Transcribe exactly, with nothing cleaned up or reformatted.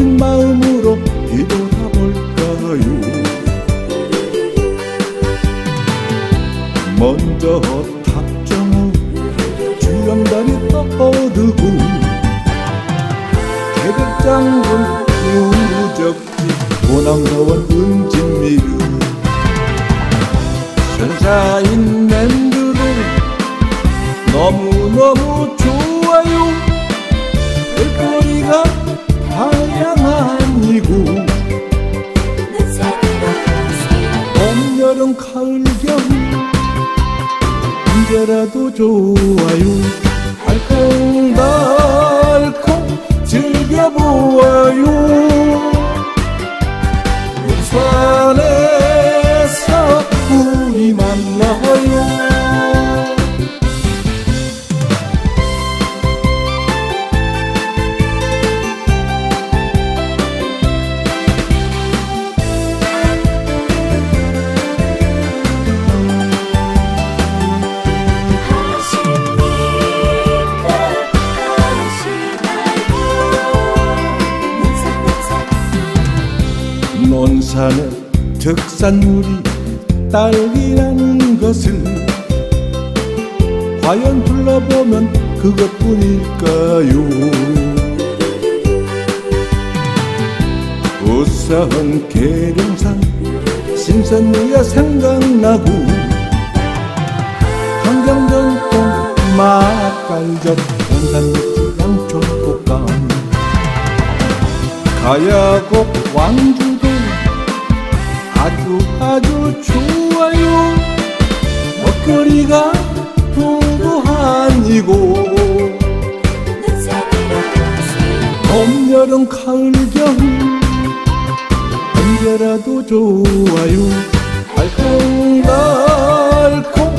빈 마음으로 뒤돌아볼까요? 먼저 탑정후 주염다리 떠오르고 계백장군 무적지 고남다원 은진미르 천사인 랜드도 너무너무 좋아요. 별거리가 다양한이고 봄, 여름, 가을, 겨울 언제라도 좋아요. 달콤달콤 즐겨보아요. 부산에서 우리 만나요. 논산의 특산물이 딸기라는 것을 과연 둘러보면 그것뿐일까요? 우선 계룡산 신선미가 생각나고 강정전통 맛깔젓 원산맥주 양촌국감 가야곡 왕주도 아주 아주 좋아요. 먹거리가 풍부한이고 봄, 여름, 가을, 겨울 언제라도 좋아요. 달콤달콤